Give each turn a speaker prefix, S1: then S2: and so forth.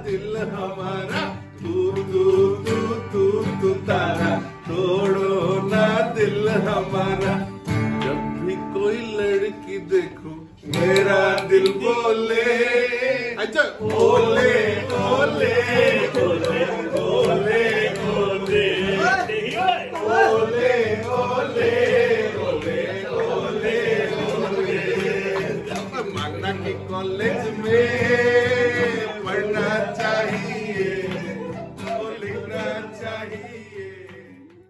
S1: दिल हमारा, तू तू तू तू तू तारा, तोड़ो ना दिल हमारा। जब भी कोई लड़की देखूं मेरा दिल बोले, अच्छा ओले ओले ओले ओले ओले ओले ओले ओले ओले। मांगना की कॉलेज में